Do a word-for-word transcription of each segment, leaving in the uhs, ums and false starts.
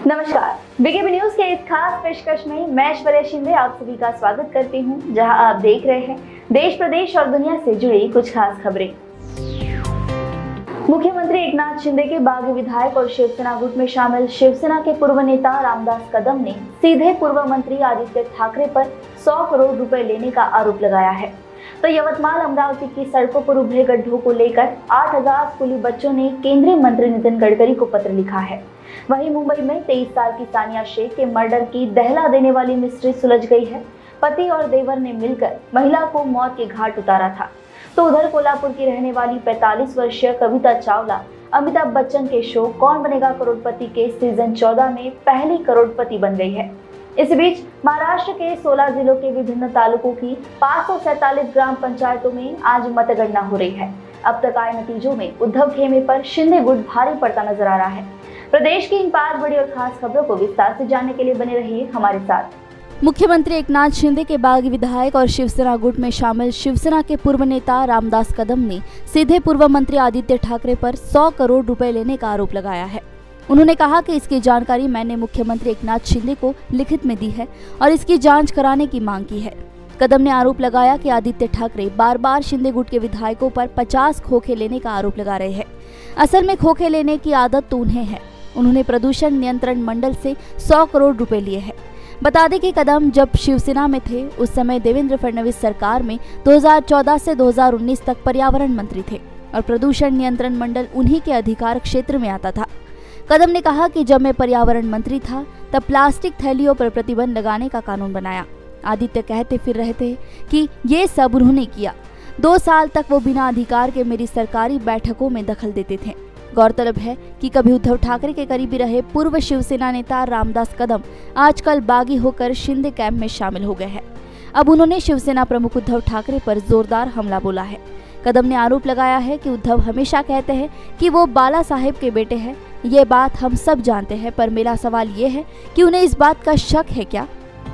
नमस्कार, BKB news के इस खास पेशकश में मैं ऐश्वर्या शिंदे आप सभी का स्वागत करती हूं, जहां आप देख रहे हैं देश प्रदेश और दुनिया से जुड़ी कुछ खास खबरें। मुख्यमंत्री एकनाथ शिंदे के बागी विधायक और शिवसेना गुट में शामिल शिवसेना के पूर्व नेता रामदास कदम ने सीधे पूर्व मंत्री आदित्य ठाकरे पर सौ करोड़ रुपए लेने का आरोप लगाया है। तो यवतमाल अमरावती की सड़कों पर उभरे गड्ढों को लेकर आठ हजार स्कूली बच्चों ने केंद्रीय मंत्री नितिन गडकरी को पत्र लिखा है। वहीं मुंबई में तेईस साल की सानिया शेख के मर्डर की दहला देने वाली मिस्ट्री सुलझ गई है। पति और देवर ने मिलकर महिला को मौत के घाट उतारा था। तो उधर कोल्हापुर की रहने वाली पैंतालीस वर्षीय कविता चावला अमिताभ बच्चन के शो कौन बनेगा करोड़पति के सीजन चौदह में पहली करोड़पति बन गई है। इस बीच महाराष्ट्र के सोलह जिलों के विभिन्न तालुकों की पाँच सौ सैतालीस ग्राम पंचायतों में आज मतगणना हो रही है। अब तक आए नतीजों में उद्धव खेमे पर शिंदे गुट भारी पड़ता नजर आ रहा है। प्रदेश की इन पांच बड़ी और खास खबरों को विस्तार से जानने के लिए बने रहिए हमारे साथ। मुख्यमंत्री एकनाथ शिंदे के बागी विधायक और शिवसेना गुट में शामिल शिवसेना के पूर्व नेता रामदास कदम ने सीधे पूर्व मंत्री आदित्य ठाकरे पर सौ करोड़ रुपए लेने का आरोप लगाया है। उन्होंने कहा कि इसकी जानकारी मैंने मुख्यमंत्री एकनाथ शिंदे को लिखित में दी है और इसकी जांच कराने की मांग की है। कदम ने आरोप लगाया कि आदित्य ठाकरे बार बार शिंदे गुट के विधायकों पर पचास खोखे लेने का आरोप लगा रहे हैं। असल में खोखे लेने की आदत तो उन्हें है। उन्होंने प्रदूषण नियंत्रण मंडल से सौ करोड़ रुपए लिए हैं। बता दें कि कदम जब शिवसेना में थे उस समय देवेंद्र फडणवीस सरकार में दो हज़ार चौदह से दो हज़ार उन्नीस तक पर्यावरण मंत्री थे और प्रदूषण नियंत्रण मंडल उन्हीं के अधिकार क्षेत्र में आता था। कदम ने कहा कि जब मैं पर्यावरण मंत्री था तब प्लास्टिक थैलियों पर प्रतिबंध लगाने का कानून बनाया। आदित्य कहते फिर रहे थे कि ये सब उन्होंने किया। दो साल तक वो बिना अधिकार के मेरी सरकारी बैठकों में दखल देते थे। गौरतलब है कि कभी उद्धव ठाकरे के करीबी रहे पूर्व शिवसेना नेता रामदास कदम आजकल बागी होकर शिंदे कैंप में शामिल हो गए हैं। अब उन्होंने शिवसेना प्रमुख उद्धव ठाकरे पर जोरदार हमला बोला है। कदम ने आरोप लगाया है कि उद्धव हमेशा कहते हैं कि वो बाला साहेब के बेटे हैं। ये बात हम सब जानते हैं, पर मेरा सवाल ये है कि उन्हें इस बात का शक है क्या?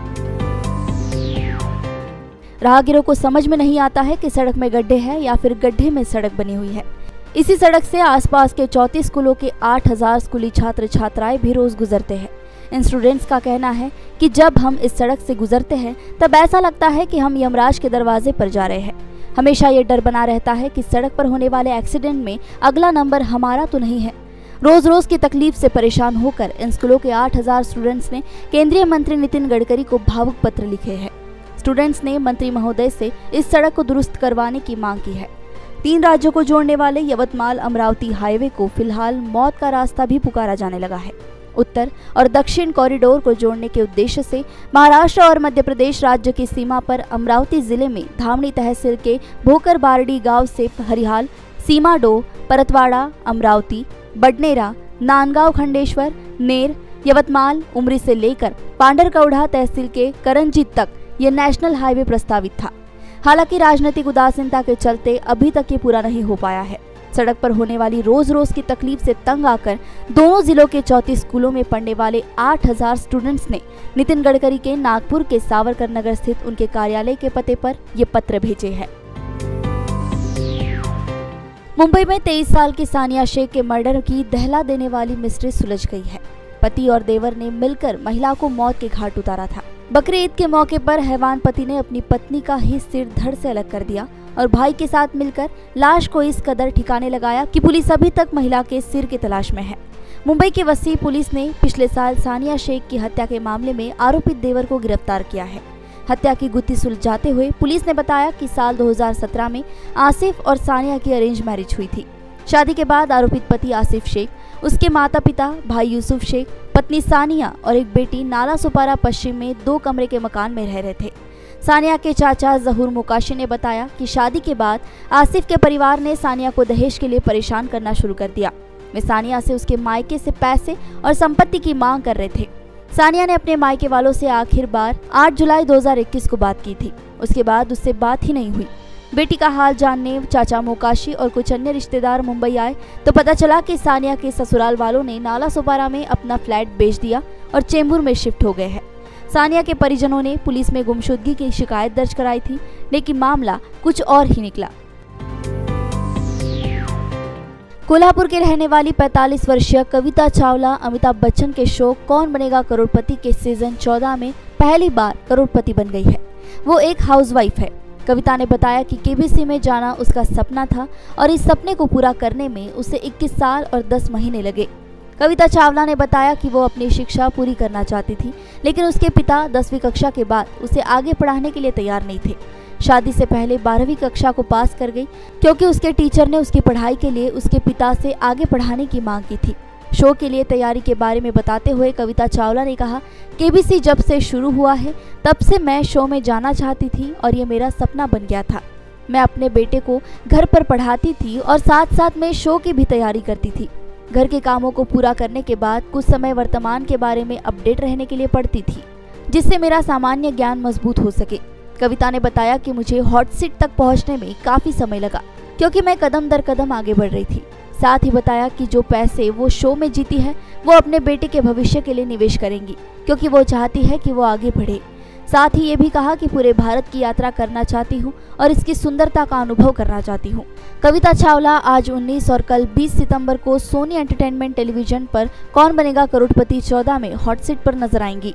राहगीरों को समझ में नहीं आता है कि सड़क में गड्ढे हैं या फिर गड्ढे में सड़क बनी हुई है। इसी सड़क से आसपास के चौंतीस स्कूलों के आठ हजार स्कूली छात्र छात्राएं भी रोज गुजरते हैं। इन स्टूडेंट्स का कहना है कि जब हम इस सड़क से गुजरते हैं तब ऐसा लगता है कि हम यमराज के दरवाजे पर जा रहे हैं। हमेशा ये डर बना रहता है कि सड़क पर होने वाले एक्सीडेंट में अगला नंबर हमारा तो नहीं है। रोज रोज की तकलीफ से परेशान होकर इन स्कूलों के आठ हजार स्टूडेंट्स ने केंद्रीय मंत्री नितिन गडकरी को भावुक पत्र लिखे हैं। स्टूडेंट्स ने मंत्री महोदय से इस सड़क को दुरुस्त करवाने की मांग की है। तीन राज्यों को जोड़ने वाले यवतमाल अमरावती हाईवे को फिलहाल मौत का रास्ता भी पुकारा जाने लगा है। उत्तर और दक्षिण कॉरिडोर को जोड़ने के उद्देश्य से महाराष्ट्र और मध्य प्रदेश राज्य की सीमा पर अमरावती जिले में धामणी तहसील के भोकर बारडी गांव से हरिहाल, सीमाडो, परतवाड़ा, अमरावती, बडनेरा, नांदगांव, खंडेश्वर, नेर, यवतमाल, उमरी से लेकर पांडरकौड़ा तहसील के करंजीत तक ये नेशनल हाईवे प्रस्तावित था। हालांकि राजनीतिक उदासीनता के चलते अभी तक ये पूरा नहीं हो पाया है। सड़क पर होने वाली रोज रोज की तकलीफ से तंग आकर दोनों जिलों के चौंतीस स्कूलों में पढ़ने वाले आठ हजार स्टूडेंट्स ने नितिन गडकरी के नागपुर के सावरकर नगर स्थित उनके कार्यालय के पते पर ये पत्र भेजे हैं। मुंबई में तेईस साल की सानिया शेख के मर्डर की दहला देने वाली मिस्ट्री सुलझ गई है। पति और देवर ने मिलकर महिला को मौत के घाट उतारा था। बकरीद ईद के मौके पर हैवान पति ने अपनी पत्नी का ही सिर धड़ से अलग कर दिया और भाई के साथ मिलकर लाश को इस कदर ठिकाने लगाया कि पुलिस अभी तक महिला के सिर की तलाश में है। मुंबई की वसी पुलिस ने पिछले साल सानिया शेख की हत्या के मामले में आरोपित देवर को गिरफ्तार किया है। हत्या की गुत्थी सुलझाते हुए पुलिस ने बताया कि साल दो हज़ार सत्रह में आसिफ और सानिया की अरेंज मैरिज हुई थी। शादी के बाद आरोपित पति आसिफ शेख, उसके माता पिता भाई यूसुफ शेख, पत्नी सानिया और एक बेटी नाला सुपारा पश्चिम में दो कमरे के मकान में रह रहे थे। सानिया के चाचा जहूर मुकाशी ने बताया कि शादी के बाद आसिफ के परिवार ने सानिया को दहेज के लिए परेशान करना शुरू कर दिया। वे सानिया से उसके मायके से पैसे और संपत्ति की मांग कर रहे थे। सानिया ने अपने मायके वालों से आखिर बार आठ जुलाई दो हज़ार इक्कीस को बात की थी। उसके बाद उससे बात ही नहीं हुई। बेटी का हाल जानने चाचा मोकाशी और कुछ अन्य रिश्तेदार मुंबई आए तो पता चला कि सानिया के ससुराल वालों ने नाला सुपारा में अपना फ्लैट बेच दिया और चेंबूर में शिफ्ट हो गए हैं। सानिया के परिजनों ने पुलिस में गुमशुदगी की शिकायत दर्ज कराई थी, लेकिन मामला कुछ और ही निकला। कोल्हापुर के रहने वाली पैंतालीस वर्षीय कविता चावला अमिताभ बच्चन के शो कौन बनेगा करोड़पति के सीजन चौदह में पहली बार करोड़पति बन गई है। वो एक हाउसवाइफ है। कविता ने बताया कि केबीसी में जाना उसका सपना था और इस सपने को पूरा करने में उसे इक्कीस साल और दस महीने लगे। कविता चावला ने बताया कि वो अपनी शिक्षा पूरी करना चाहती थी, लेकिन उसके पिता दसवीं कक्षा के बाद उसे आगे पढ़ाने के लिए तैयार नहीं थे। शादी से पहले बारहवीं कक्षा को पास कर गई क्योंकि उसके टीचर ने उसकी पढ़ाई के लिए उसके पिता से आगे पढ़ाने की मांग की थी। शो के लिए तैयारी के बारे में बताते हुए कविता चावला ने कहा, केबीसी जब से शुरू हुआ है तब से मैं शो में जाना चाहती थी और ये मेरा सपना बन गया था। मैं अपने बेटे को घर पर पढ़ाती थी और साथ साथ में शो की भी तैयारी करती थी। घर के कामों को पूरा करने के बाद कुछ समय वर्तमान के बारे में अपडेट रहने के लिए पढ़ती थी, जिससे मेरा सामान्य ज्ञान मजबूत हो सके। कविता ने बताया कि मुझे हॉट सीट तक पहुंचने में काफी समय लगा क्योंकि मैं कदम दर कदम आगे बढ़ रही थी। साथ ही बताया कि जो पैसे वो शो में जीती है वो अपने बेटे के भविष्य के लिए निवेश करेंगी क्योंकि वो चाहती है कि वो आगे बढ़े। साथ ही ये भी कहा कि पूरे भारत की यात्रा करना चाहती हूँ और इसकी सुंदरता का अनुभव करना चाहती हूँ। कविता चावला आज उन्नीस और कल बीस सितंबर को सोनी एंटरटेनमेंट टेलीविजन पर कौन बनेगा करोड़पति चौदह में हॉट सीट पर नजर आएंगी।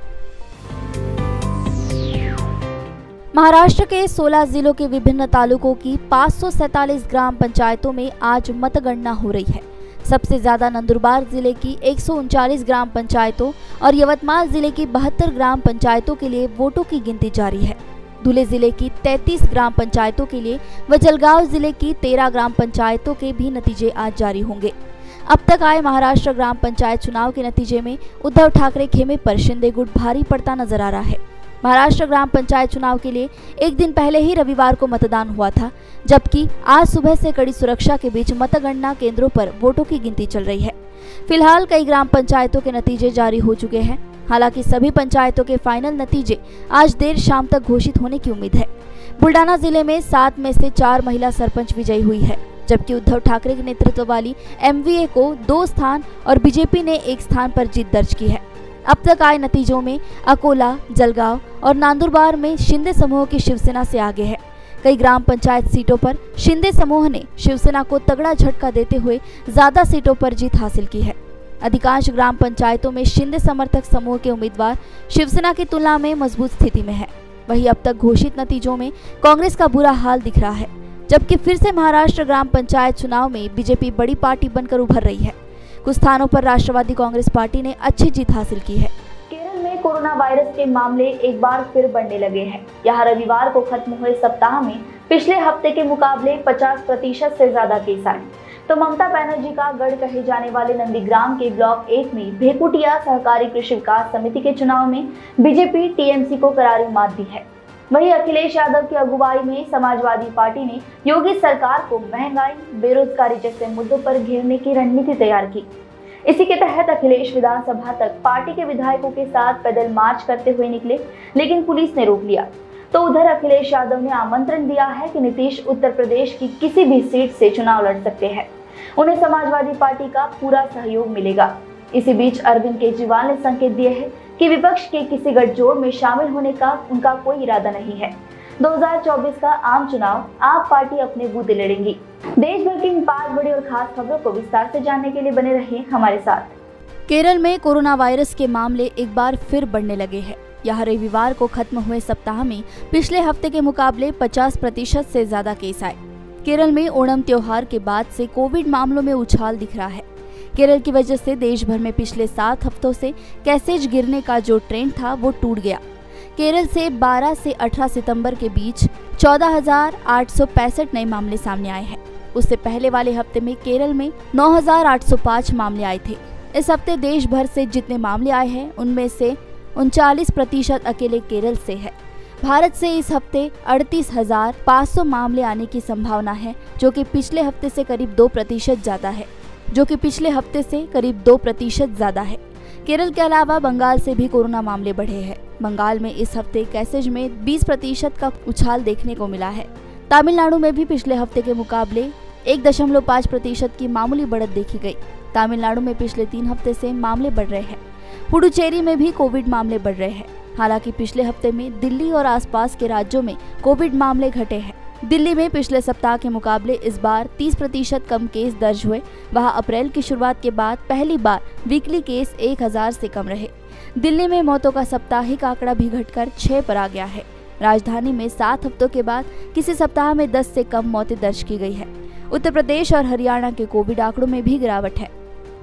महाराष्ट्र के सोलह जिलों के विभिन्न तालुकों की पाँच सौ सैंतालीस ग्राम पंचायतों में आज मतगणना हो रही है। सबसे ज्यादा नंदुरबार जिले की एक सौ उनचालीस ग्राम पंचायतों और यवतमाल जिले की बहत्तर ग्राम पंचायतों के लिए वोटों की गिनती जारी है। धुले जिले की तैंतीस ग्राम पंचायतों के लिए व जलगांव जिले की तेरह ग्राम पंचायतों के भी नतीजे आज जारी होंगे। अब तक आए महाराष्ट्र ग्राम पंचायत चुनाव के नतीजे में उद्धव ठाकरे खेमे पर शिंदे गुट भारी पड़ता नजर आ रहा है। महाराष्ट्र ग्राम पंचायत चुनाव के लिए एक दिन पहले ही रविवार को मतदान हुआ था, जबकि आज सुबह से कड़ी सुरक्षा के बीच मतगणना केंद्रों पर वोटों की गिनती चल रही है। फिलहाल कई ग्राम पंचायतों के नतीजे जारी हो चुके हैं। हालांकि सभी पंचायतों के फाइनल नतीजे आज देर शाम तक घोषित होने की उम्मीद है। बुल्डाना जिले में सात में से चार महिला सरपंच विजयी हुई है, जबकि उद्धव ठाकरे के नेतृत्व वाली एमवीए को दो स्थान और बीजेपी ने एक स्थान पर जीत दर्ज की है। अब तक आए नतीजों में अकोला, जलगांव और नांदुरबार में शिंदे समूह की शिवसेना से आगे है। कई ग्राम पंचायत सीटों पर शिंदे समूह ने शिवसेना को तगड़ा झटका देते हुए ज्यादा सीटों पर जीत हासिल की है। अधिकांश ग्राम पंचायतों में शिंदे समर्थक समूह के उम्मीदवार शिवसेना की तुलना में मजबूत स्थिति में है। वहीं अब तक घोषित नतीजों में कांग्रेस का बुरा हाल दिख रहा है, जबकि फिर से महाराष्ट्र ग्राम पंचायत चुनाव में बीजेपी बड़ी पार्टी बनकर उभर रही है। कुछ स्थानों पर राष्ट्रवादी कांग्रेस पार्टी ने अच्छी जीत हासिल की है। केरल में कोरोना वायरस के मामले एक बार फिर बढ़ने लगे हैं। यहाँ रविवार को खत्म हुए सप्ताह में पिछले हफ्ते के मुकाबले पचास प्रतिशत से ज्यादा केस आए। तो ममता बनर्जी का गढ़ कहे जाने वाले नंदीग्राम के ब्लॉक एक में भेकुटिया सहकारी कृषि विकास समिति के चुनाव में बीजेपी टीएमसी को करारी मात दी है। वहीं अखिलेश यादव की अगुवाई में समाजवादी पार्टी ने योगी सरकार को महंगाई, बेरोजगारी जैसे मुद्दों पर घेरने की रणनीति तैयार की। इसी के तहत अखिलेश विधानसभा तक पार्टी के विधायकों के साथ पैदल मार्च करते हुए निकले, लेकिन पुलिस ने रोक लिया। तो उधर अखिलेश यादव ने आमंत्रण दिया है कि नीतीश उत्तर प्रदेश की किसी भी सीट से चुनाव लड़ सकते हैं, उन्हें समाजवादी पार्टी का पूरा सहयोग मिलेगा। इसी बीच अरविंद केजरीवाल ने संकेत दिए हैं कि विपक्ष के किसी गठजोड़ में शामिल होने का उनका कोई इरादा नहीं है। दो हज़ार चौबीस का आम चुनाव आप पार्टी अपने बूते लड़ेंगी। देश भर की इन पांच बड़ी और खास खबरों को विस्तार से जानने के लिए बने रहिए हमारे साथ। केरल में कोरोना वायरस के मामले एक बार फिर बढ़ने लगे हैं। यहाँ रविवार को खत्म हुए सप्ताह में पिछले हफ्ते के मुकाबले पचास प्रतिशत से ज्यादा केस आए। केरल में ओणम त्योहार के बाद से कोविड मामलों में उछाल दिख रहा है। केरल की वजह से देश भर में पिछले सात हफ्तों से केसेज गिरने का जो ट्रेंड था वो टूट गया। केरल से बारह से अठारह सितंबर के बीच चौदह हजार आठ सौ पैंसठ नए मामले सामने आए हैं। उससे पहले वाले हफ्ते में केरल में नौ हजार आठ सौ पाँच मामले आए थे। इस हफ्ते देश भर से जितने मामले आए हैं उनमें से उनचालीस प्रतिशत अकेले केरल से है। भारत से इस हफ्ते अड़तीस हजार पाँच सौ मामले आने की संभावना है, जो कि पिछले हफ्ते से करीब दो प्रतिशत ज्यादा है जो कि पिछले हफ्ते से करीब दो प्रतिशत ज्यादा है। केरल के अलावा बंगाल से भी कोरोना मामले बढ़े हैं। बंगाल में इस हफ्ते केसेज में बीस प्रतिशत का उछाल देखने को मिला है। तमिलनाडु में भी पिछले हफ्ते के मुकाबले एक दशमलव पाँच प्रतिशत की मामूली बढ़त देखी गई। तमिलनाडु में पिछले तीन हफ्ते से मामले बढ़ रहे हैं। पुडुचेरी में भी कोविड मामले बढ़ रहे हैं। हालांकि पिछले हफ्ते में दिल्ली और आसपास के राज्यों में कोविड मामले घटे हैं। दिल्ली में पिछले सप्ताह के मुकाबले इस बार तीस प्रतिशत कम केस दर्ज हुए। वहाँ अप्रैल की शुरुआत के बाद पहली बार वीकली केस एक हज़ार से कम रहे। दिल्ली में मौतों का साप्ताहिक आंकड़ा भी घटकर छह पर आ गया है। राजधानी में सात हफ्तों के बाद किसी सप्ताह में दस से कम मौतें दर्ज की गई है। उत्तर प्रदेश और हरियाणा के कोविड आंकड़ों में भी गिरावट है।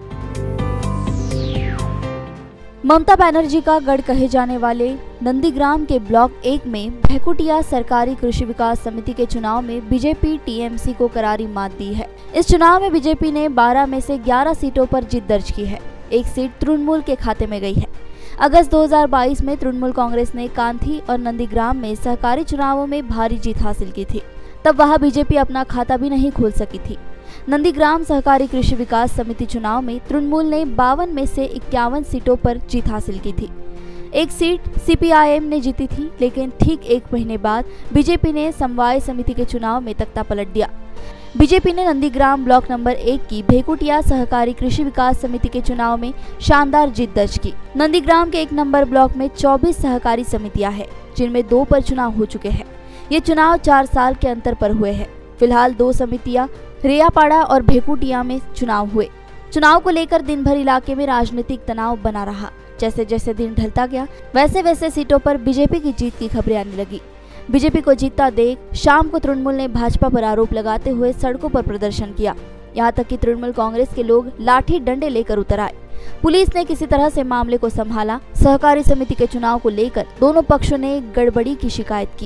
ममता बनर्जी का गढ़ कहे जाने वाले नंदीग्राम के ब्लॉक एक में भैकुटिया सरकारी कृषि विकास समिति के चुनाव में बीजेपी टीएमसी को करारी मात दी है। इस चुनाव में बीजेपी ने बारह में से ग्यारह सीटों पर जीत दर्ज की है। एक सीट तृणमूल के खाते में गई है। अगस्त दो हज़ार बाईस में तृणमूल कांग्रेस ने कांथी और नंदीग्राम में सहकारी चुनावों में भारी जीत हासिल की थी। तब वहां बीजेपी अपना खाता भी नहीं खोल सकी थी। नंदीग्राम सहकारी कृषि विकास समिति चुनाव में तृणमूल ने बावन में से इक्यावन सीटों पर जीत हासिल की थी। एक सीट सीपीआईएम ने जीती थी, लेकिन ठीक एक महीने बाद बीजेपी ने समवाय समिति के चुनाव में तख्ता पलट दिया। बीजेपी ने नंदीग्राम ब्लॉक नंबर एक की भेकुटिया सहकारी कृषि विकास समिति के चुनाव में शानदार जीत दर्ज की। नंदीग्राम के एक नंबर ब्लॉक में चौबीस सहकारी समितियां हैं, जिनमें दो पर चुनाव हो चुके हैं। ये चुनाव चार साल के अंतर पर हुए हैं। फिलहाल दो समितियां रेयापाड़ा और भेकुटिया में चुनाव हुए। चुनाव को लेकर दिन भर इलाके में राजनीतिक तनाव बना रहा। जैसे जैसे दिन ढलता गया, वैसे वैसे सीटों पर बीजेपी की जीत की खबरें आने लगी। बीजेपी को जीतता देख शाम को तृणमूल ने भाजपा पर आरोप लगाते हुए सड़कों पर प्रदर्शन किया। यहाँ तक कि तृणमूल कांग्रेस के लोग लाठी डंडे लेकर उतर आए। पुलिस ने किसी तरह से मामले को संभाला। सहकारी समिति के चुनाव को लेकर दोनों पक्षों ने गड़बड़ी की शिकायत की।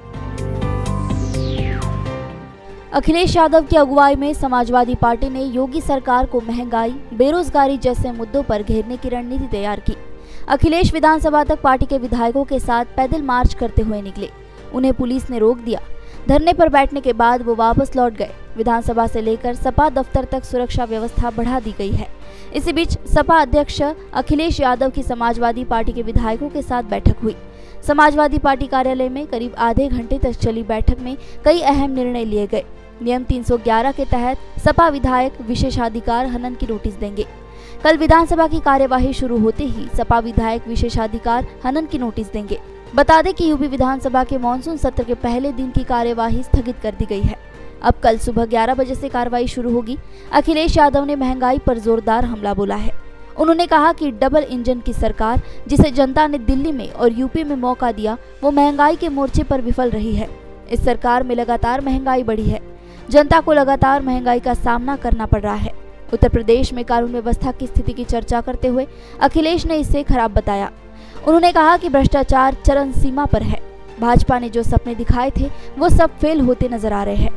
अखिलेश यादव की अगुवाई में समाजवादी पार्टी ने योगी सरकार को महंगाई, बेरोजगारी जैसे मुद्दों पर घेरने की रणनीति तैयार की। अखिलेश विधानसभा तक पार्टी के विधायकों के साथ पैदल मार्च करते हुए निकले। उन्हें पुलिस ने रोक दिया। धरने पर बैठने के बाद वो वापस लौट गए। विधानसभा से लेकर सपा दफ्तर तक सुरक्षा व्यवस्था बढ़ा दी गई है। इसी बीच सपा अध्यक्ष अखिलेश यादव की समाजवादी पार्टी के विधायकों के साथ बैठक हुई। समाजवादी पार्टी कार्यालय में करीब आधे घंटे तक चली बैठक में कई अहम निर्णय लिए गए। नियम तीन सौ ग्यारह के तहत सपा विधायक विशेषाधिकार हनन की नोटिस देंगे। कल विधानसभा की कार्यवाही शुरू होते ही सपा विधायक विशेषाधिकार हनन की नोटिस देंगे। बता दें कि यूपी विधानसभा के मानसून सत्र के पहले दिन की कार्यवाही स्थगित कर दी गई है। अब कल सुबह ग्यारह बजे से कार्रवाई शुरू होगी। अखिलेश यादव ने महंगाई पर जोरदार हमला बोला है। उन्होंने कहा कि डबल इंजन की सरकार, जिसे जनता ने दिल्ली में और यूपी में मौका दिया, वो महंगाई के मोर्चे पर विफल रही है। इस सरकार में लगातार महंगाई बढ़ी है। जनता को लगातार महंगाई का सामना करना पड़ रहा है। उत्तर प्रदेश में कानून व्यवस्था की स्थिति की चर्चा करते हुए अखिलेश ने इसे खराब बताया। उन्होंने कहा कि भ्रष्टाचार चरम सीमा पर है। भाजपा ने जो सपने दिखाए थे वो सब फेल होते नजर आ रहे हैं।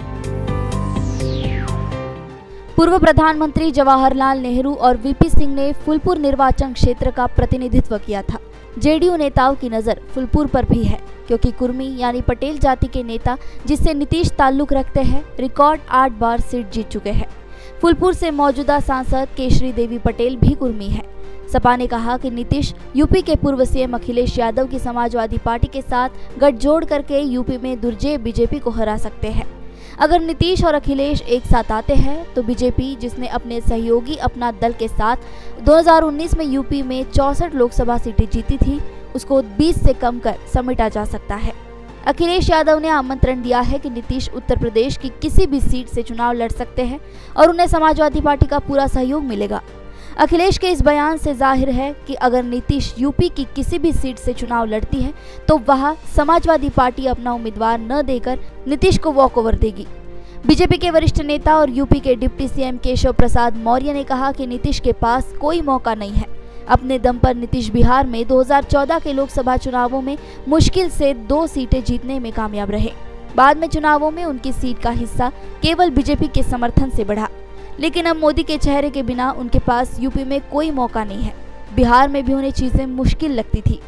पूर्व प्रधानमंत्री जवाहरलाल नेहरू और वीपी सिंह ने फूलपुर निर्वाचन क्षेत्र का प्रतिनिधित्व किया था। जेडीयू नेताओं की नजर फूलपुर पर भी है, क्योंकि कुर्मी यानी पटेल जाति के नेता, जिससे नीतीश ताल्लुक रखते हैं, रिकॉर्ड आठ बार सीट जीत चुके हैं। फूलपुर से मौजूदा सांसद केशरी देवी पटेल भी कुर्मी है। सपा ने कहा कि नीतीश यूपी के पूर्व सीएम अखिलेश यादव की समाजवादी पार्टी के साथ गठजोड़ करके यूपी में दुर्जेय बीजेपी को हरा सकते हैं। अगर नीतीश और अखिलेश एक साथ आते हैं तो बीजेपी, जिसने अपने सहयोगी अपना दल के साथ दो हज़ार उन्नीस में यूपी में चौसठ लोकसभा सीटें जीती थी, उसको बीस से कम कर समेटा जा सकता है। अखिलेश यादव ने आमंत्रण दिया है कि नीतीश उत्तर प्रदेश की किसी भी सीट से चुनाव लड़ सकते हैं और उन्हें समाजवादी पार्टी का पूरा सहयोग मिलेगा। अखिलेश के इस बयान से जाहिर है कि अगर नीतीश यूपी की किसी भी सीट से चुनाव लड़ती है तो वहां समाजवादी पार्टी अपना उम्मीदवार न देकर नीतीश को वॉकओवर देगी। बीजेपी के वरिष्ठ नेता और यूपी के डिप्टी सीएम केशव प्रसाद मौर्य ने कहा कि नीतीश के पास कोई मौका नहीं है। अपने दम पर नीतीश बिहार में दो हज़ार चौदह के लोकसभा चुनावों में मुश्किल से दो सीटें जीतने में कामयाब रहे। बाद में चुनावों में उनकी सीट का हिस्सा केवल बीजेपी के समर्थन से बढ़ा, लेकिन अब मोदी के चेहरे के बिना उनके पास यूपी में कोई मौका नहीं है। बिहार में भी उन्हें चीजें मुश्किल लगती थी।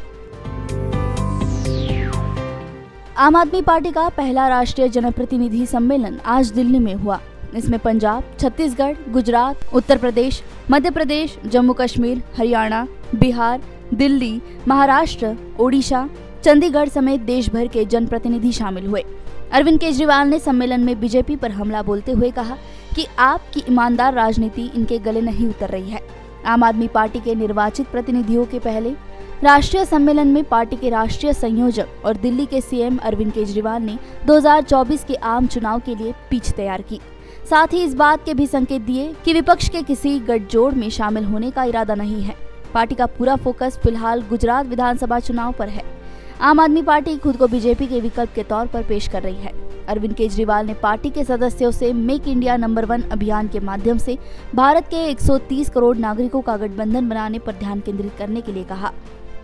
आम आदमी पार्टी का पहला राष्ट्रीय जनप्रतिनिधि सम्मेलन आज दिल्ली में हुआ। इसमें पंजाब, छत्तीसगढ़, गुजरात, उत्तर प्रदेश, मध्य प्रदेश, जम्मू कश्मीर, हरियाणा, बिहार, दिल्ली, महाराष्ट्र, ओडिशा, चंडीगढ़ समेत देश भर के जनप्रतिनिधि शामिल हुए। अरविंद केजरीवाल ने सम्मेलन में बीजेपी पर हमला बोलते हुए कहा कि आपकी ईमानदार राजनीति इनके गले नहीं उतर रही है। आम आदमी पार्टी के निर्वाचित प्रतिनिधियों के पहले राष्ट्रीय सम्मेलन में पार्टी के राष्ट्रीय संयोजक और दिल्ली के सीएम अरविंद केजरीवाल ने दो हज़ार चौबीस के आम चुनाव के लिए पिच तैयार की। साथ ही इस बात के भी संकेत दिए कि विपक्ष के किसी गठजोड़ में शामिल होने का इरादा नहीं है। पार्टी का पूरा फोकस फिलहाल गुजरात विधानसभा चुनाव पर है। आम आदमी पार्टी खुद को बीजेपी के विकल्प के तौर पर पेश कर रही है। अरविंद केजरीवाल ने पार्टी के सदस्यों से मेक इंडिया नंबर वन अभियान के माध्यम से भारत के एक सौ तीस करोड़ नागरिकों का गठबंधन बनाने पर ध्यान केंद्रित करने के लिए कहा।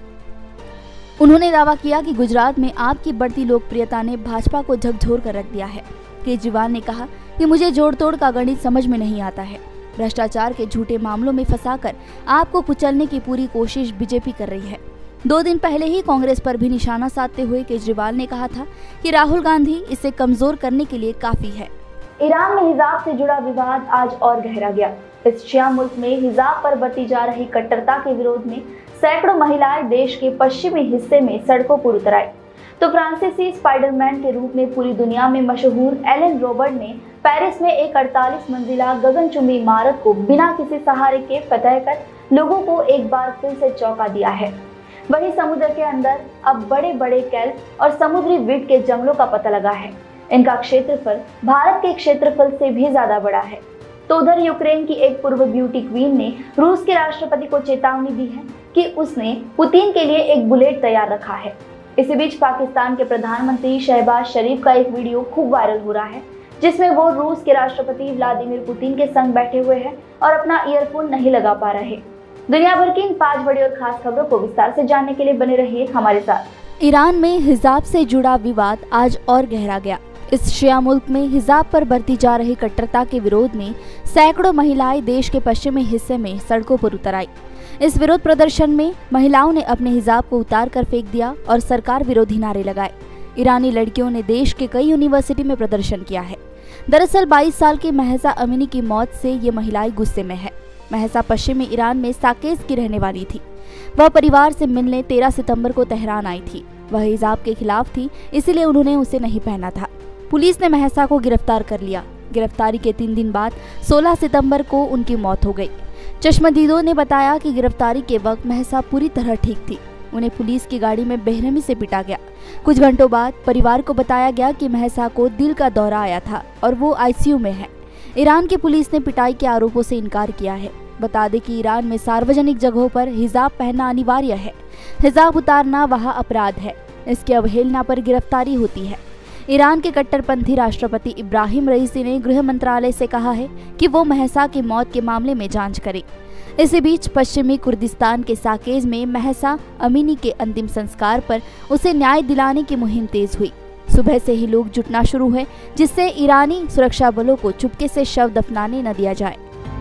उन्होंने दावा किया कि गुजरात में आप की बढ़ती लोकप्रियता ने भाजपा को झकझोर कर रख दिया है। केजरीवाल ने कहा कि मुझे जोड़ तोड़ का गणित समझ में नहीं आता है। भ्रष्टाचार के झूठे मामलों में फंसाकर आपको कुचलने की पूरी कोशिश बीजेपी कर रही है। दो दिन पहले ही कांग्रेस पर भी निशाना साधते हुए केजरीवाल ने कहा था कि राहुल गांधी इसे कमजोर करने के लिए काफी है। ईरान में हिजाब से जुड़ा विवाद आज और गहरा गया। इस शिया मुल्क में हिजाब पर बरती जा रही कट्टरता के विरोध में सैकड़ों महिलाएं देश के पश्चिमी हिस्से में सड़कों पर उतर आई। तो फ्रांसीसी स्पाइडरमैन के रूप में पूरी दुनिया में मशहूर एलन रॉबर्ट ने पेरिस में एक अड़तालीस मंजिला गगनचुंबी इमारत को बिना किसी सहारे के फतह कर लोगों को एक बार फिर से चौंका दिया है। वहीं समुद्र के अंदर अब बड़े बड़े केल्प और समुद्री वीट के जंगलों का पता लगा है। इनका क्षेत्रफल भारत के क्षेत्रफल से भी ज्यादा बड़ा है। तो उधर यूक्रेन की एक पूर्व ब्यूटी क्वीन ने रूस के राष्ट्रपति को चेतावनी दी है कि उसने पुतिन के लिए एक बुलेट तैयार रखा है। इसी बीच पाकिस्तान के प्रधानमंत्री शहबाज शरीफ का एक वीडियो खूब वायरल हो रहा है, जिसमें वो रूस के राष्ट्रपति व्लादिमीर पुतिन के संग बैठे हुए हैं और अपना ईयरफोन नहीं लगा पा रहे। दुनिया भर की इन पांच बड़ी और खास खबरों को विस्तार से जानने के लिए बने रहिए हमारे साथ। ईरान में हिजाब से जुड़ा विवाद आज और गहरा गया। इस शिया मुल्क में हिजाब पर बरती जा रही कट्टरता के विरोध में सैकड़ों महिलाएं देश के पश्चिमी हिस्से में सड़कों पर उतर आई। इस विरोध प्रदर्शन में महिलाओं ने अपने हिजाब को उतार कर फेंक दिया और सरकार विरोधी नारे लगाए। ईरानी लड़कियों ने देश के कई यूनिवर्सिटी में प्रदर्शन किया है। दरअसल बाईस साल की महसा अमीनी की मौत से ये महिलाएं गुस्से में है। महसा पश्चिमी ईरान में साकेज की रहने वाली थी। वह परिवार से मिलने तेरह सितंबर को तेहरान आई थी। वह हिजाब के खिलाफ थी, इसीलिए उन्होंने उसे नहीं पहना था। पुलिस ने महसा को गिरफ्तार कर लिया। गिरफ्तारी के तीन दिन बाद सोलह सितंबर को उनकी मौत हो गई। चश्मदीदों ने बताया कि गिरफ्तारी के वक्त महसा पूरी तरह ठीक थी। उन्हें पुलिस की गाड़ी में बेरहमी से पिटा गया। कुछ घंटों बाद परिवार को बताया गया कि महसा को दिल का दौरा आया था और वो आईसीयू में है। ईरान की पुलिस ने पिटाई के आरोपों से इनकार किया है। बता दें कि ईरान में सार्वजनिक जगहों पर हिजाब पहनना अनिवार्य है। हिजाब उतारना वहाँ अपराध है। इसकी अवहेलना पर गिरफ्तारी होती है। ईरान के कट्टरपंथी राष्ट्रपति इब्राहिम रईसी ने गृह मंत्रालय से कहा है कि वो महसा की मौत के मामले में जांच करे। इसी बीच पश्चिमी कुर्दिस्तान के साकेज में महसा अमीनी के अंतिम संस्कार पर उसे न्याय दिलाने की मुहिम तेज हुई। सुबह से ही लोग जुटना शुरू हुए, जिससे ईरानी सुरक्षा बलों को चुपके से शव दफनाने न दिया जाए।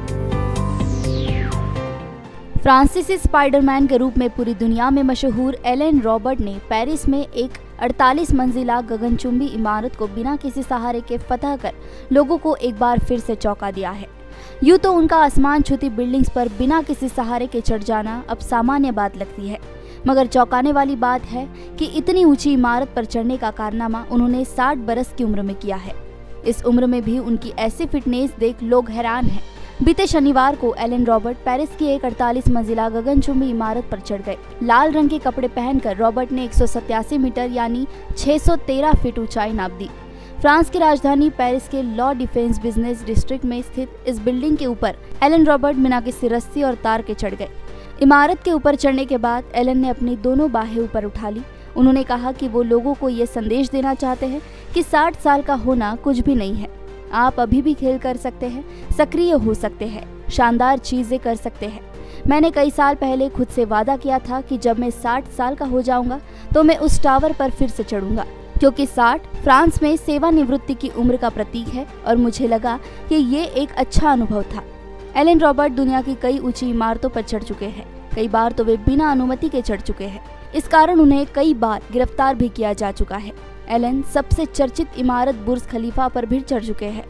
फ्रांसीसी स्पाइडरमैन के रूप में पूरी दुनिया में मशहूर एलन रॉबर्ट ने पेरिस में एक अड़तालीस मंजिला गगनचुंबी इमारत को बिना किसी सहारे के फतह कर लोगों को एक बार फिर से चौंका दिया है। यूँ तो उनका आसमान छूती बिल्डिंग्स पर बिना किसी सहारे के चढ़ जाना अब सामान्य बात लगती है, मगर चौंकाने वाली बात है कि इतनी ऊंची इमारत पर चढ़ने का कारनामा उन्होंने साठ बरस की उम्र में किया है। इस उम्र में भी उनकी ऐसी फिटनेस देख लोग हैरान हैं। बीते शनिवार को एलन रॉबर्ट पेरिस की एक अड़तालीस मंजिला गगनचुंबी इमारत पर चढ़ गए। लाल रंग के कपड़े पहनकर रॉबर्ट ने एक सौ सत्तासी मीटर यानी छह सौ तेरह फीट ऊंचाई नाप दी। फ्रांस की राजधानी पेरिस के लॉ डिफेंस बिजनेस डिस्ट्रिक्ट में स्थित इस बिल्डिंग के ऊपर एलन रॉबर्ट बिना किसी रस्सी और तार के चढ़ गए। इमारत के ऊपर चढ़ने के बाद एलन ने अपनी दोनों बाहें ऊपर उठा ली। उन्होंने कहा कि वो लोगों को ये संदेश देना चाहते हैं कि साठ साल का होना कुछ भी नहीं है। आप अभी भी खेल कर सकते हैं, सक्रिय हो सकते हैं, शानदार चीजें कर सकते हैं। मैंने कई साल पहले खुद से वादा किया था कि जब मैं साठ साल का हो जाऊंगा तो मैं उस टावर पर फिर से चढ़ूंगा, क्योंकि साठ फ्रांस में सेवानिवृत्ति की उम्र का प्रतीक है और मुझे लगा कि ये एक अच्छा अनुभव था। एलन रॉबर्ट दुनिया की कई ऊंची इमारतों पर चढ़ चुके हैं। कई बार तो वे बिना अनुमति के चढ़ चुके हैं। इस कारण उन्हें कई बार गिरफ्तार भी किया जा चुका है। एलन सबसे चर्चित इमारत बुर्ज खलीफा पर भी चढ़ चुके हैं।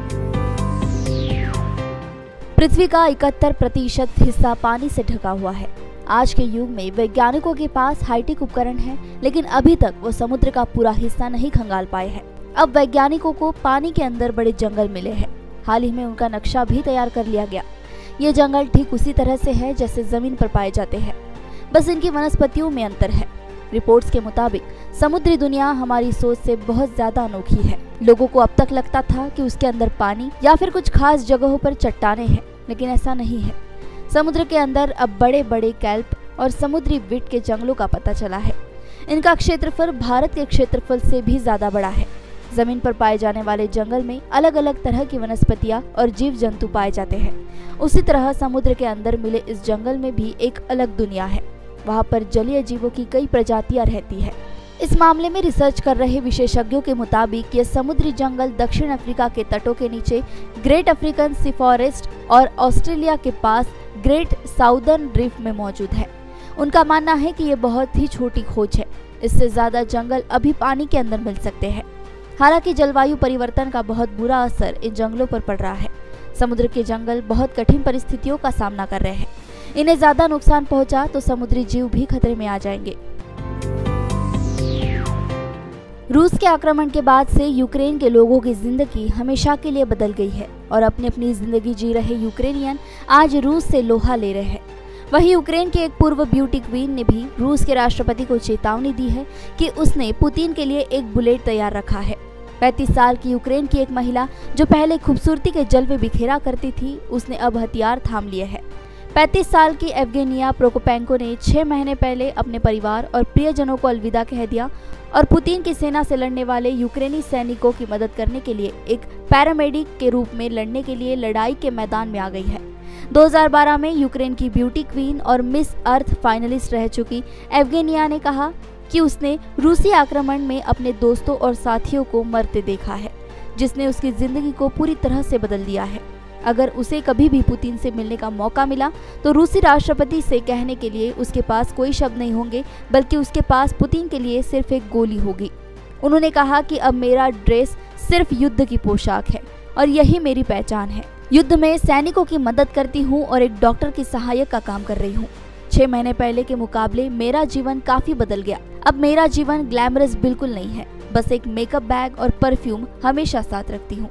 पृथ्वी का इकहत्तर प्रतिशत हिस्सा पानी से ढका हुआ है। आज के युग में वैज्ञानिकों के पास हाईटेक उपकरण है, लेकिन अभी तक वो समुद्र का पूरा हिस्सा नहीं खंगाल पाए हैं। अब वैज्ञानिकों को पानी के अंदर बड़े जंगल मिले हैं। हाल ही में उनका नक्शा भी तैयार कर लिया गया। ये जंगल ठीक उसी तरह से है जैसे जमीन पर पाए जाते हैं। बस इनकी वनस्पतियों में अंतर है। रिपोर्ट्स के मुताबिक समुद्री दुनिया हमारी सोच से बहुत ज्यादा अनोखी है। लोगों को अब तक लगता था कि उसके अंदर पानी या फिर कुछ खास जगहों पर चट्टानें हैं, लेकिन ऐसा नहीं है। समुद्र के अंदर अब बड़े बड़े कैल्प और समुद्री विट के जंगलों का पता चला है। इनका क्षेत्रफल भारत के क्षेत्रफल से भी ज्यादा बड़ा है। जमीन पर पाए जाने वाले जंगल में अलग अलग तरह की वनस्पतियां और जीव जंतु पाए जाते हैं। उसी तरह समुद्र के अंदर मिले इस जंगल में भी एक अलग दुनिया है। वहाँ पर जलीय जीवों की कई प्रजातियां रहती है। इस मामले में रिसर्च कर रहे विशेषज्ञों के मुताबिक ये समुद्री जंगल दक्षिण अफ्रीका के तटों के नीचे ग्रेट अफ्रीकन सी फॉरेस्ट और ऑस्ट्रेलिया के पास ग्रेट साउदर्न रीफ में मौजूद है। उनका मानना है कि ये बहुत ही छोटी खोज है। इससे ज्यादा जंगल अभी पानी के अंदर मिल सकते हैं। हालांकि जलवायु परिवर्तन का बहुत बुरा असर इन जंगलों पर पड़ रहा है। समुद्र के जंगल बहुत कठिन परिस्थितियों का सामना कर रहे हैं। इन्हें ज्यादा नुकसान पहुंचा तो समुद्री जीव भी खतरे में आ जाएंगे। रूस के आक्रमण के बाद से यूक्रेन के लोगों की जिंदगी हमेशा के लिए बदल गई है और अपनी अपनी जिंदगी जी रहे यूक्रेनियन आज रूस से लोहा ले रहे हैं। वहीं यूक्रेन के एक पूर्व ब्यूटी क्वीन ने भी रूस के राष्ट्रपति को चेतावनी दी है कि उसने पुतिन के लिए एक बुलेट तैयार रखा है। पैंतीस साल की यूक्रेन की एक महिला जो पहले खूबसूरती के जलवे बिखेरा करती थी, उसने अब हथियार थाम लिए है। पैंतीस साल की एवगेनिया प्रोकोपेंको ने छह महीने पहले अपने परिवार और प्रियजनों को अलविदा कह दिया और पुतिन की सेना से लड़ने वाले यूक्रेनी सैनिकों की मदद करने के लिए एक पैरामेडिक के रूप में लड़ने के लिए लड़ाई के मैदान में आ गई है। दो हज़ार बारह में यूक्रेन की ब्यूटी क्वीन और मिस अर्थ फाइनलिस्ट रह चुकी एवगेनिया ने कहा कि उसने रूसी आक्रमण में अपने दोस्तों और साथियों को मरते देखा है, जिसने उसकी जिंदगी को पूरी तरह से बदल दिया है। अगर उसे कभी भी पुतिन से मिलने का मौका मिला तो रूसी राष्ट्रपति से कहने के लिए उसके पास कोई शब्द नहीं होंगे, बल्कि उसके पास पुतिन के लिए सिर्फ एक गोली होगी। उन्होंने कहा कि अब मेरा ड्रेस सिर्फ युद्ध की पोशाक है और यही मेरी पहचान है। युद्ध में सैनिकों की मदद करती हूँ और एक डॉक्टर की सहायक का काम कर रही हूँ। छह महीने पहले के मुकाबले मेरा जीवन काफी बदल गया। अब मेरा जीवन ग्लैमरस बिल्कुल नहीं है, बस एक मेकअप बैग और परफ्यूम हमेशा साथ रखती हूँ।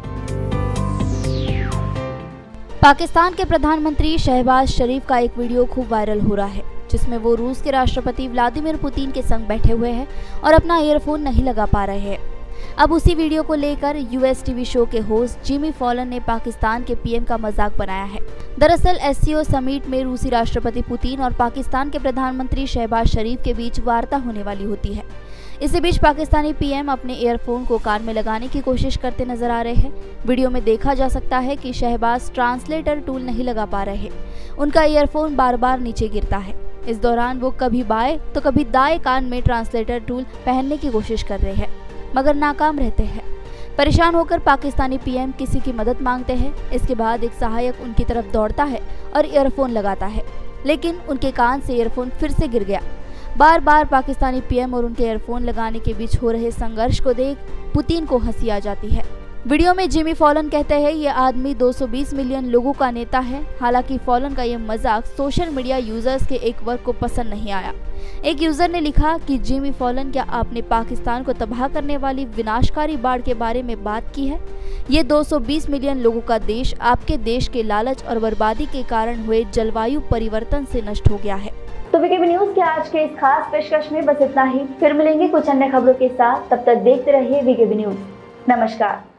पाकिस्तान के प्रधानमंत्री शहबाज शरीफ का एक वीडियो खूब वायरल हो रहा है, जिसमें वो रूस के राष्ट्रपति व्लादिमीर पुतिन के संग बैठे हुए हैं और अपना ईयरफोन नहीं लगा पा रहे हैं। अब उसी वीडियो को लेकर यूएस टीवी शो के होस्ट जिमी फॉलन ने पाकिस्तान के पीएम का मजाक बनाया है। दरअसल एससीओ समिट में रूसी राष्ट्रपति पुतिन और पाकिस्तान के प्रधानमंत्री शहबाज शरीफ के बीच वार्ता होने वाली होती है। इसी बीच पाकिस्तानी पीएम अपने ईयरफोन को कान में लगाने की कोशिश करते नजर आ रहे हैं। वीडियो में देखा जा सकता है कि शहबाज ट्रांसलेटर टूल नहीं लगा पा रहे। उनका ईयरफोन बार बार नीचे गिरता है। इस दौरान वो कभी बाएं तो कभी दाएं कान में ट्रांसलेटर टूल पहनने की कोशिश कर रहे हैं, मगर नाकाम रहते हैं। परेशान होकर पाकिस्तानी पीएम किसी की मदद मांगते हैं। इसके बाद एक सहायक उनकी तरफ दौड़ता है और ईयरफोन लगाता है, लेकिन उनके कान से ईयरफोन फिर से गिर गया। बार बार पाकिस्तानी पीएम और उनके ईयरफोन लगाने के बीच हो रहे संघर्ष को देख पुतिन को हंसी आ जाती है। वीडियो में जिमी फॉलन कहते हैं ये आदमी दो सौ बीस मिलियन लोगों का नेता है। हालांकि फॉलन का ये मजाक सोशल मीडिया यूजर्स के एक वर्ग को पसंद नहीं आया। एक यूजर ने लिखा कि जिमी फॉलन, क्या आपने पाकिस्तान को तबाह करने वाली विनाशकारी बाढ़ के बारे में बात की है? ये दो सौ बीस मिलियन लोगों का देश आपके देश के लालच और बर्बादी के कारण हुए जलवायु परिवर्तन से नष्ट हो गया है। तो वीकेबी न्यूज के आज के इस खास पेशकश में बस इतना ही। फिर मिलेंगे कुछ अन्य खबरों के साथ। तब तक देखते रहिए वीकेबी न्यूज। नमस्कार।